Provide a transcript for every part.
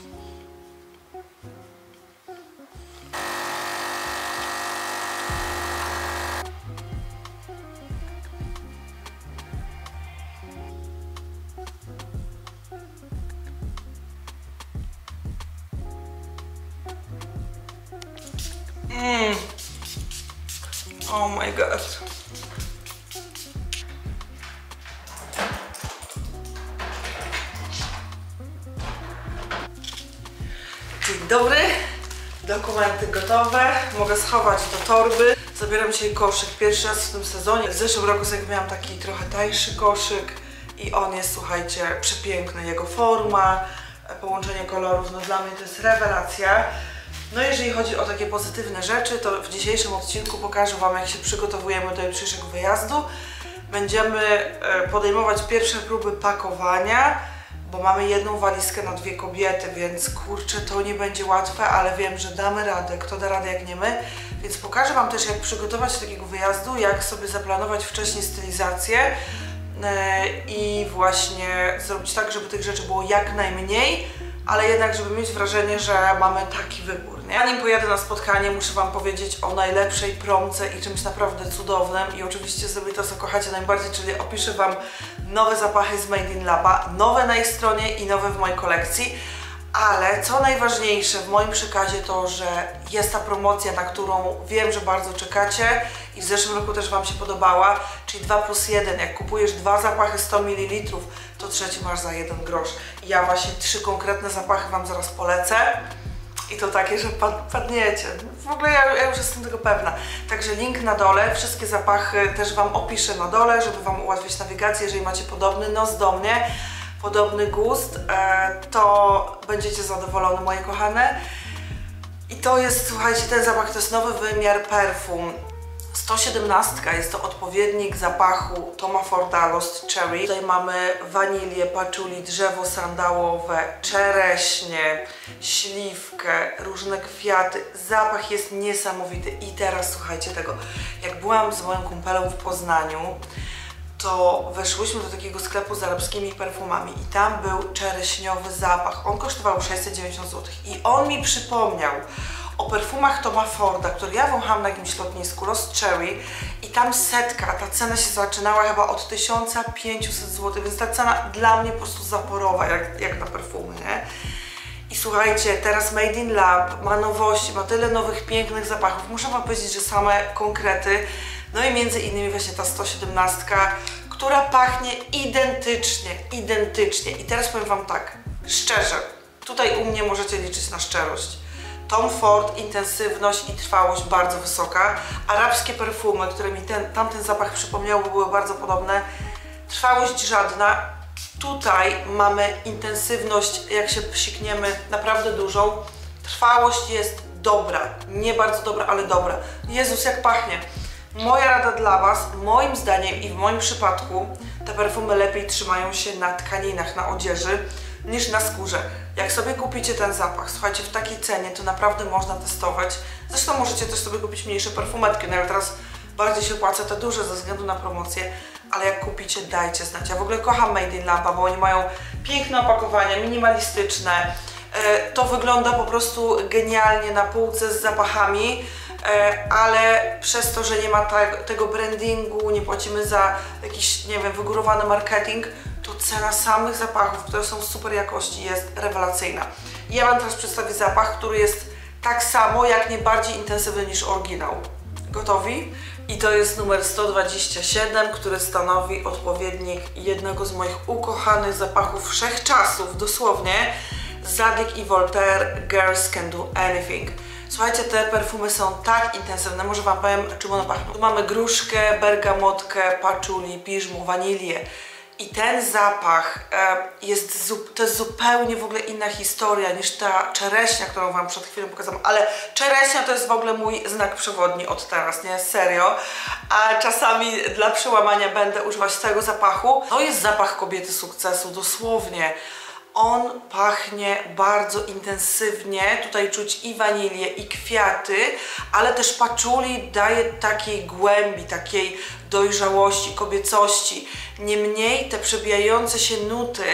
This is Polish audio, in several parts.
Oh my god. Dzień dobry. Dokumenty gotowe. Mogę schować do torby. Zabieram dzisiaj koszyk pierwszy raz w tym sezonie. W zeszłym roku sobie miałam taki trochę tańszy koszyk i on jest, słuchajcie, przepiękny. Jego forma, połączenie kolorów, no dla mnie to jest rewelacja. No jeżeli chodzi o takie pozytywne rzeczy, to w dzisiejszym odcinku pokażę Wam, jak się przygotowujemy do jutrzejszego wyjazdu. Będziemy podejmować pierwsze próby pakowania, bo mamy jedną walizkę na 2 kobiety, więc kurczę, to nie będzie łatwe, ale wiem, że damy radę. Kto da radę, jak nie my. Więc pokażę Wam też, jak przygotować się do takiego wyjazdu, jak sobie zaplanować wcześniej stylizację i właśnie zrobić tak, żeby tych rzeczy było jak najmniej, ale jednak, żeby mieć wrażenie, że mamy taki wybór, nie? Zanim pojadę na spotkanie, muszę Wam powiedzieć o najlepszej promce i czymś naprawdę cudownym i oczywiście zrobię to, co kochacie najbardziej, czyli opiszę Wam nowe zapachy z Made in Laba, nowe na jej stronie i nowe w mojej kolekcji, ale co najważniejsze w moim przekazie to, że jest ta promocja, na którą wiem, że bardzo czekacie i w zeszłym roku też Wam się podobała, czyli 2+1. Jak kupujesz 2 zapachy 100 ml, to trzeci masz za 1 grosz. I ja właśnie 3 konkretne zapachy Wam zaraz polecę i to takie, że padniecie. W ogóle ja już jestem tego pewna. Także link na dole, wszystkie zapachy też Wam opiszę na dole, żeby Wam ułatwić nawigację. Jeżeli macie podobny nos do mnie, podobny gust, to będziecie zadowolone, moje kochane. I to jest, słuchajcie, ten zapach to jest nowy wymiar perfum. 117 jest to odpowiednik zapachu Toma Forda Lost Cherry. Tutaj mamy wanilię, patchouli, drzewo sandałowe, czereśnie, śliwkę, różne kwiaty. Zapach jest niesamowity. I teraz słuchajcie tego. Jak byłam z moją kumpelą w Poznaniu, to weszłyśmy do takiego sklepu z arabskimi perfumami i tam był czereśniowy zapach. On kosztował 690 zł i on mi przypomniał o perfumach Toma Forda, który ja wąchałam na jakimś lotnisku, Lost Cherry, i tam setka, ta cena się zaczynała chyba od 1500 zł, więc ta cena dla mnie po prostu zaporowa, jak na perfumy, nie? I słuchajcie, teraz Made in Lab ma nowości, ma tyle nowych, pięknych zapachów. Muszę Wam powiedzieć, że same konkrety, no i między innymi właśnie ta 117, która pachnie identycznie. I teraz powiem Wam tak, szczerze, tutaj u mnie możecie liczyć na szczerość. Tom Ford, intensywność i trwałość bardzo wysoka. Arabskie perfumy, które mi tamten zapach przypomniały, były bardzo podobne. Trwałość żadna. Tutaj mamy intensywność, jak się psikniemy, naprawdę dużą. Trwałość jest dobra, nie bardzo dobra, ale dobra. Jezus, jak pachnie. Moja rada dla Was, moim zdaniem i w moim przypadku, te perfumy lepiej trzymają się na tkaninach, na odzieży, niż na skórze. Jak sobie kupicie ten zapach, słuchajcie, w takiej cenie, to naprawdę można testować. Zresztą możecie też sobie kupić mniejsze perfumetki, no ale teraz bardziej się opłaca te duże ze względu na promocję, ale jak kupicie, dajcie znać. Ja w ogóle kocham Made in Laba, bo oni mają piękne opakowania, minimalistyczne. To wygląda po prostu genialnie na półce z zapachami, ale przez to, że nie ma tego brandingu, nie płacimy za jakiś, nie wiem, wygórowany marketing, to cena samych zapachów, które są super jakości, jest rewelacyjna. I ja Wam teraz przedstawię zapach, który jest tak samo, jak nie bardziej intensywny niż oryginał. Gotowi? I to jest numer 127, który stanowi odpowiednik jednego z moich ukochanych zapachów wszechczasów, dosłownie. Zadig i Voltaire Girls Can Do Anything. Słuchajcie, te perfumy są tak intensywne, może Wam powiem, czym one pachną. Tu mamy gruszkę, bergamotkę, patchouli, piżmu, wanilię. I ten zapach to jest zupełnie w ogóle inna historia niż ta czereśnia, którą Wam przed chwilą pokazałam. Ale czereśnia to jest w ogóle mój znak przewodni od teraz, nie? Serio. A czasami dla przełamania będę używać tego zapachu. To jest zapach kobiety sukcesu, dosłownie. On pachnie bardzo intensywnie, tutaj czuć i wanilię, i kwiaty, ale też patchouli daje takiej głębi, takiej dojrzałości, kobiecości. Niemniej te przebijające się nuty,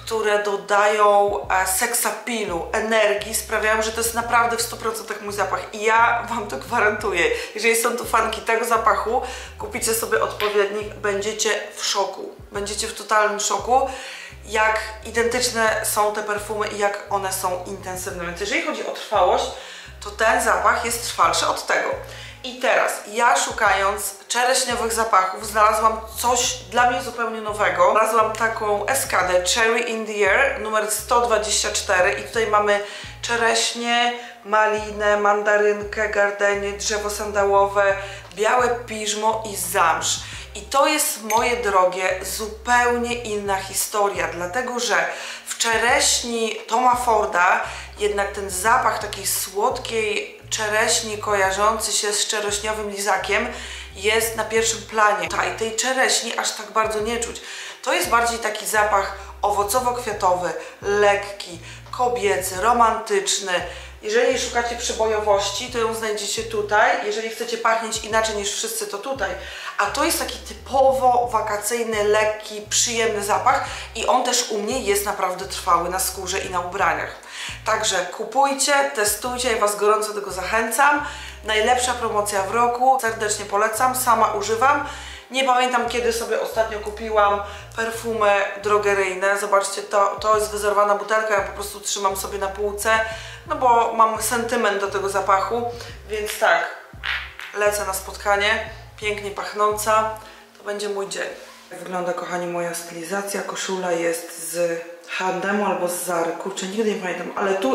które dodają seksapilu, energii, sprawiają, że to jest naprawdę w 100% mój zapach i ja wam to gwarantuję. Jeżeli są tu fanki tego zapachu, kupicie sobie odpowiednik, będziecie w szoku. Będziecie w totalnym szoku, jak identyczne są te perfumy i jak one są intensywne. Więc jeżeli chodzi o trwałość, to ten zapach jest trwalszy od tego. I teraz ja, szukając czereśniowych zapachów, znalazłam coś dla mnie zupełnie nowego. Znalazłam taką eskadę Cherry in the Air numer 124 i tutaj mamy czereśnie, malinę, mandarynkę, gardenię, drzewo sandałowe, białe piżmo i zamrz. I to jest, moje drogie, zupełnie inna historia, dlatego że w czereśni Toma Forda jednak ten zapach takiej słodkiej czereśni kojarzący się z czereśniowym lizakiem jest na pierwszym planie. Tutaj tej czereśni aż tak bardzo nie czuć. To jest bardziej taki zapach owocowo-kwiatowy, lekki, kobiecy, romantyczny. Jeżeli szukacie przebojowości, to ją znajdziecie tutaj. Jeżeli chcecie pachnieć inaczej niż wszyscy, to tutaj. A to jest taki typowo wakacyjny, lekki, przyjemny zapach i on też u mnie jest naprawdę trwały na skórze i na ubraniach. Także kupujcie, testujcie, ja was gorąco do tego zachęcam. Najlepsza promocja w roku, serdecznie polecam, sama używam. Nie pamiętam, kiedy sobie ostatnio kupiłam perfumy drogeryjne. Zobaczcie, to jest wyzerowana butelka, ja po prostu trzymam sobie na półce, no bo mam sentyment do tego zapachu, więc tak, lecę na spotkanie, pięknie pachnąca, to będzie mój dzień. Jak wygląda, kochani, moja stylizacja? Koszula jest z H&M albo z Zary, kurczę, nigdy nie pamiętam, ale tu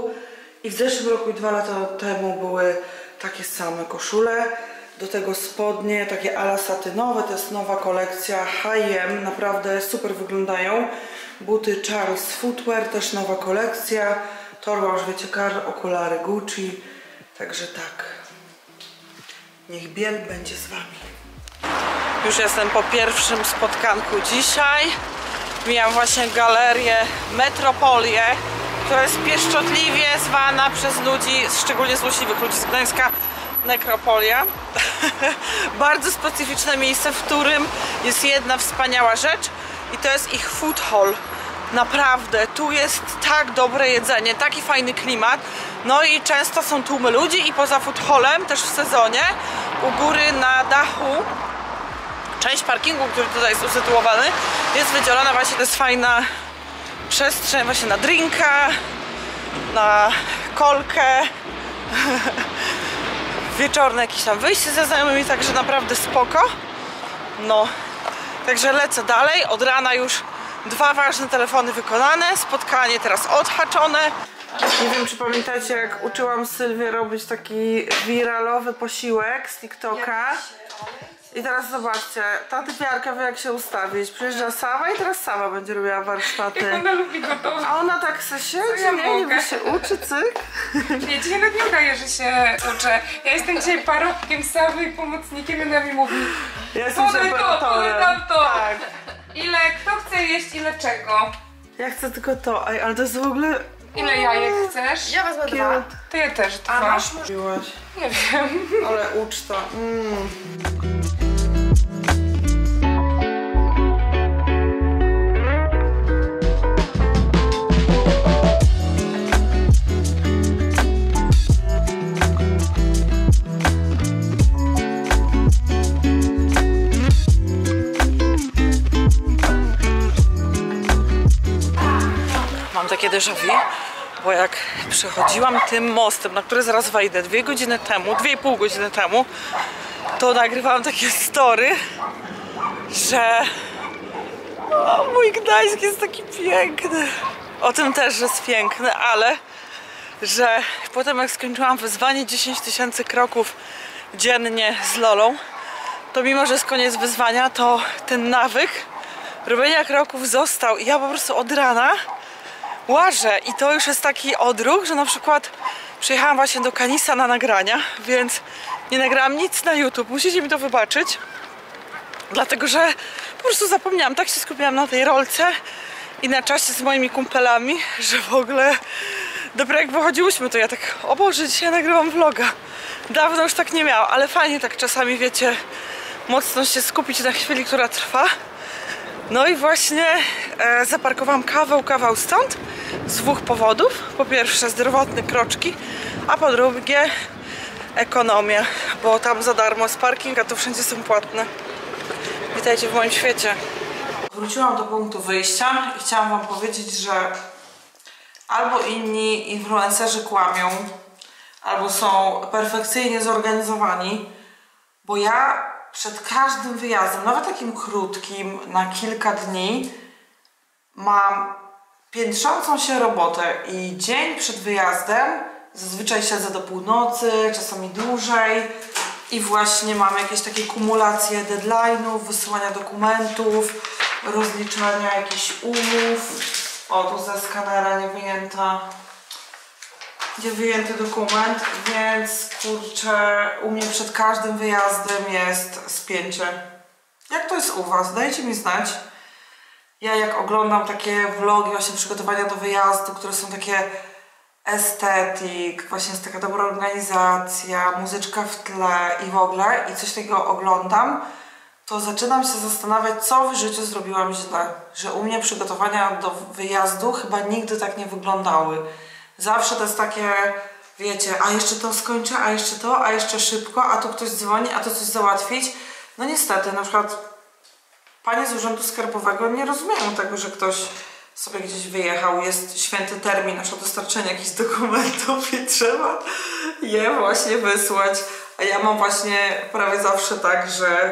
i w zeszłym roku i 2 lata temu były takie same koszule. Do tego spodnie, takie ala satynowe, to jest nowa kolekcja H&M, naprawdę super wyglądają. Buty Charles Footwear, też nowa kolekcja. Torba, już wiecie, okulary Gucci. Także tak, niech biel będzie z wami. Już jestem po pierwszym spotkanku dzisiaj. Mijam właśnie galerię Metropolię, która jest pieszczotliwie zwana przez ludzi, szczególnie złośliwych ludzi z Gdańska, Nekropolia. Bardzo specyficzne miejsce, w którym jest jedna wspaniała rzecz i to jest ich food hall. Naprawdę, tu jest tak dobre jedzenie, taki fajny klimat. No i często są tłumy ludzi i poza food hallem, też w sezonie, u góry na dachu część parkingu, który tutaj jest usytuowany, jest wydzielona właśnie, to jest fajna przestrzeń właśnie na drinka, na kolkę. Wieczorne jakieś tam wyjście ze znajomymi, także naprawdę spoko. No, także lecę dalej. Od rana już 2 ważne telefony wykonane, spotkanie teraz odhaczone. Nie wiem, czy pamiętacie, jak uczyłam Sylwię robić taki wiralowy posiłek z TikToka. I teraz zobaczcie, ta typiarka wie, jak się ustawić. Przyjeżdża Sawa i teraz Sawa będzie robiła warsztaty. Jak ona lubi gotować. A ona tak se siedzi, ja nie się uczy, cyk. Wiecie, ja nawet nie udaję, że się uczę. Ja jestem dzisiaj parobkiem Sawy i pomocnikiem, i ona mi mówi: podaj to. Tak. Ile, kto chce jeść, ile czego? Ja chcę tylko to, ale to jest w ogóle... Ile jajek chcesz? Ja wezmę 2. To ja też 2. A masz? Nie wiem. Ale uczta. Mam takie déjà vu, bo jak przechodziłam tym mostem, na który zaraz wejdę, 2 godziny temu, 2,5 godziny temu, to nagrywałam takie story, że mój Gdańsk jest taki piękny. O tym też, że jest piękny, ale że potem jak skończyłam wyzwanie 10 000 kroków dziennie z Lolą, to mimo, że jest koniec wyzwania, to ten nawyk robienia kroków został i ja po prostu od rana łażę i to już jest taki odruch, że na przykład przyjechałam właśnie do Kanisa na nagrania, więc nie nagrałam nic na YouTube, musicie mi to wybaczyć, dlatego że po prostu zapomniałam, tak się skupiałam na tej rolce i na czasie z moimi kumpelami, że w ogóle dopiero jak wychodziłyśmy, to ja tak, o Boże, dzisiaj nagrywam vloga. Dawno już tak nie miałam, ale fajnie tak czasami, wiecie, mocno się skupić na chwili, która trwa. No i właśnie zaparkowałam kawał stąd z dwóch powodów. Po pierwsze zdrowotne kroczki, a po drugie ekonomia, bo tam za darmo jest parking, a tu wszędzie są płatne. Witajcie w moim świecie. Wróciłam do punktu wyjścia i chciałam wam powiedzieć, że albo inni influencerzy kłamią, albo są perfekcyjnie zorganizowani, bo ja przed każdym wyjazdem, nawet takim krótkim, na kilka dni, mam piętrzącą się robotę i dzień przed wyjazdem zazwyczaj siedzę do północy, czasami dłużej i właśnie mam jakieś takie kumulacje deadline'ów, wysyłania dokumentów, rozliczania jakichś umów. O, tu ze skanera nie wyjęty dokument, więc kurczę, u mnie przed każdym wyjazdem jest spięcie. Jak to jest u was? Dajcie mi znać. Ja jak oglądam takie vlogi właśnie przygotowania do wyjazdu, które są takie estetyk, właśnie jest taka dobra organizacja, muzyczka w tle i w ogóle i coś takiego oglądam, to zaczynam się zastanawiać, co w życiu zrobiłam źle. Że u mnie przygotowania do wyjazdu chyba nigdy tak nie wyglądały. Zawsze to jest takie, wiecie, a jeszcze to skończę, a jeszcze to, a jeszcze szybko, a tu ktoś dzwoni, a to coś załatwić. No niestety, na przykład panie z Urzędu Skarbowego nie rozumieją tego, że ktoś sobie gdzieś wyjechał, jest święty termin aż o dostarczenie jakichś dokumentów i trzeba je właśnie wysłać. A ja mam właśnie prawie zawsze tak, że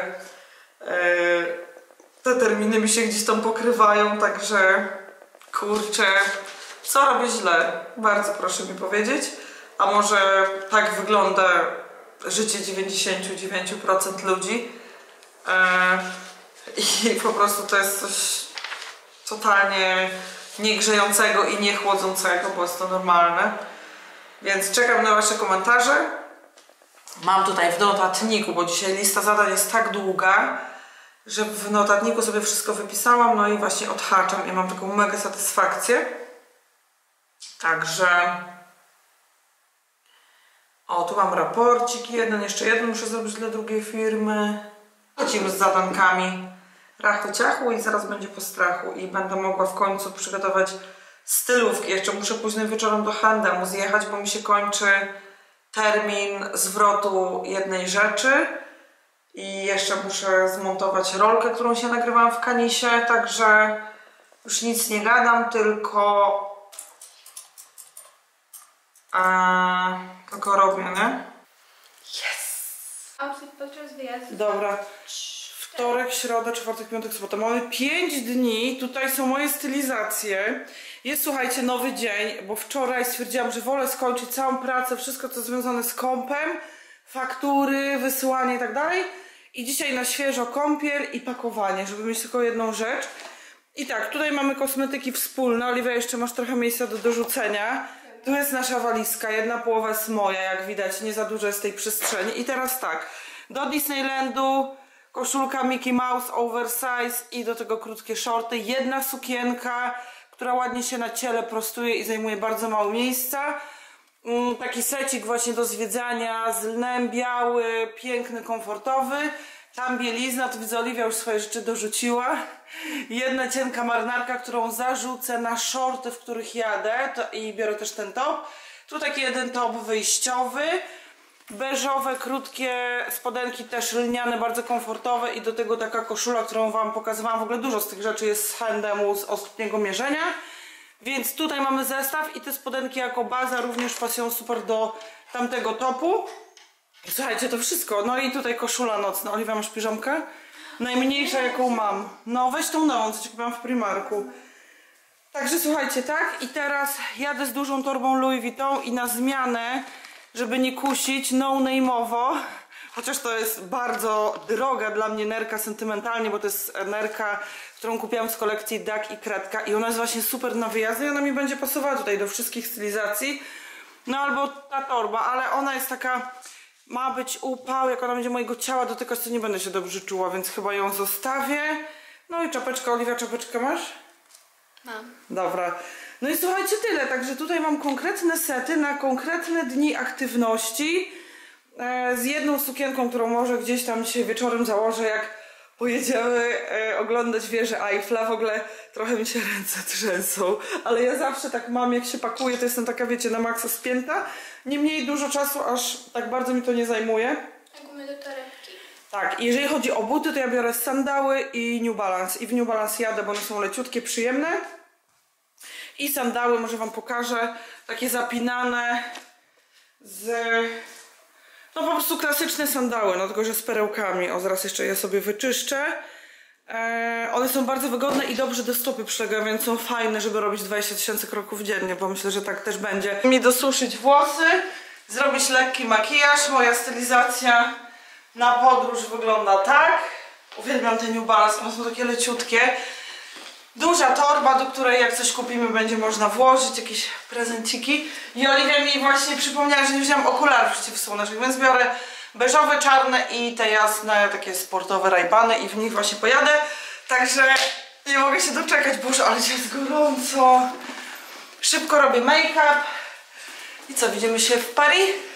te terminy mi się gdzieś tam pokrywają, także kurczę, co robię źle? Bardzo proszę mi powiedzieć. A może tak wygląda życie 99% ludzi i po prostu to jest coś totalnie niegrzejącego i niechłodzącego, bo jest to normalne. Więc czekam na wasze komentarze. Mam tutaj w notatniku, bo dzisiaj lista zadań jest tak długa, że w notatniku sobie wszystko wypisałam, no i właśnie odhaczam i mam taką mega satysfakcję. Także o, tu mam raporcik jeden, jeszcze jeden muszę zrobić dla drugiej firmy. Lecimy z zadankami rachu ciachu i zaraz będzie po strachu i będę mogła w końcu przygotować stylówki. Jeszcze muszę późnym wieczorem do H&M zjechać, bo mi się kończy termin zwrotu jednej rzeczy i jeszcze muszę zmontować rolkę, którą się nagrywałam w Kanisie, także już nic nie gadam, tylko robię, nie? Outfit podczas wyjazdu. Dobra. Wtorek, środa, czwartek, piątek, sobota. Mamy 5 dni. Tutaj są moje stylizacje. Jest, słuchajcie, nowy dzień, bo wczoraj stwierdziłam, że wolę skończyć całą pracę, wszystko co związane z kompem, faktury, wysyłanie i tak dalej. I dzisiaj na świeżo kąpiel i pakowanie, żeby mieć tylko jedną rzecz. I tak, tutaj mamy kosmetyki wspólne. Oliwia, jeszcze masz trochę miejsca do dorzucenia. Tu jest nasza walizka, jedna połowa jest moja, jak widać, nie za dużo jest tej przestrzeni. I teraz tak, do Disneylandu koszulka Mickey Mouse oversize i do tego krótkie shorty. Jedna sukienka, która ładnie się na ciele prostuje i zajmuje bardzo mało miejsca. Taki secik właśnie do zwiedzania z lnem, biały, piękny, komfortowy. Tam bielizna, to widzę, Oliwia już swoje rzeczy dorzuciła. Jedna cienka marynarka, którą zarzucę na shorty, w których jadę i biorę też ten top. Tu taki jeden top wyjściowy. Beżowe, krótkie spodenki też lniane, bardzo komfortowe i do tego taka koszula, którą wam pokazywałam. W ogóle dużo z tych rzeczy jest z H&M z ostatniego mierzenia. Więc tutaj mamy zestaw i te spodenki jako baza również pasują super do tamtego topu. Słuchajcie, to wszystko. No i tutaj koszula nocna. Oliwia, masz piżamkę? Najmniejsza jaką mam. No weź tą nową, co ci kupiłam w Primarku. Także słuchajcie, tak? I teraz jadę z dużą torbą Louis Vuitton i na zmianę, żeby nie kusić, no-name'owo, chociaż to jest bardzo droga dla mnie nerka sentymentalnie, bo to jest nerka, którą kupiłam z kolekcji Duck i Kredka i ona jest właśnie super na wyjazdy i ona mi będzie pasowała tutaj do wszystkich stylizacji. No albo ta torba, ale ona jest taka, ma być upał, jak ona będzie mojego ciała dotykać, to nie będę się dobrze czuła, więc chyba ją zostawię. No i czapeczka, Oliwia, czapeczkę masz? Mam. Dobra. No i słuchajcie, tyle. Także tutaj mam konkretne sety na konkretne dni aktywności z jedną sukienką, którą może gdzieś tam dzisiaj wieczorem założę, jak Pojedziemy oglądać wieżę Eiffla. W ogóle trochę mi się ręce trzęsą, ale ja zawsze tak mam, jak się pakuję, to jestem taka, wiecie, na maksa spięta. Niemniej dużo czasu, aż tak bardzo mi to nie zajmuje. Gumy do torebki. Tak, i jeżeli chodzi o buty, to ja biorę sandały i New Balance. I w New Balance jadę, bo one są leciutkie, przyjemne. I sandały, może wam pokażę, takie zapinane z... No po prostu klasyczne sandały, no tylko że z perełkami. O, zaraz jeszcze je sobie wyczyszczę. One są bardzo wygodne i dobrze do stopy przylegają, więc są fajne, żeby robić 20 000 kroków dziennie, bo myślę, że tak też będzie. Mi dosuszyć włosy, zrobić lekki makijaż. Moja stylizacja na podróż wygląda tak. Uwielbiam te New Balance, one są takie leciutkie. Duża torba, do której jak coś kupimy, będzie można włożyć jakieś prezenciki. I Oliwia mi właśnie przypomniała, że nie wziąłam okularów przeciwsłonecznych, więc biorę beżowe, czarne i te jasne, takie sportowe Ray-Bany i w nich właśnie pojadę. Także nie mogę się doczekać. Boże, ale jest gorąco. Szybko robię make-up. I co, widzimy się w Paris?